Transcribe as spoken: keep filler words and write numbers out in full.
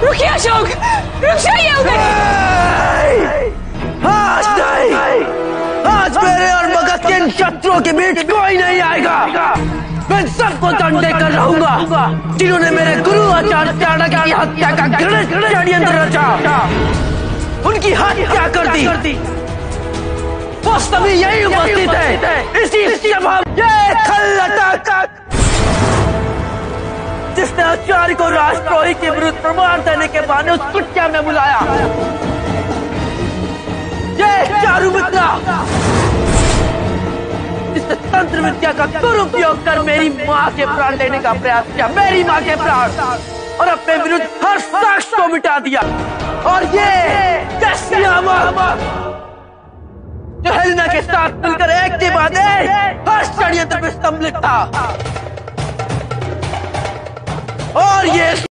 रुकिए अशोक, रुक जाइए उधर। आज नहीं, आज मेरे और भगत के इन शत्रुओं के बीच कोई नहीं आएगा। मैं सबको दंड देकर रहूंगा जिन्होंने मेरे गुरु आचार्य चाणक्य की हत्या का घृणित षड्यंत्र रचा, उनकी हत्या कर दी। वो सभी यही उपस्थित है इसी सभा। ये खलनायक जिसने आचार्य को राष्ट्रद्रोही के विरुद्ध प्रमाण देने के बहाने उस कुटिया में बुलाया, ये चारुमित्रा जिसने तंत्र विद्या का दुरुपयोग कर मेरी माँ के प्राण लेने का प्रयास किया, मेरी माँ के प्राण, और अपने विरुद्ध हर साक्ष्य को मिटा दिया। और ये जो हेलेना के साथ मिलकर एक के बाद एक हर षड्यंत्र में सम्मिलित था, और ये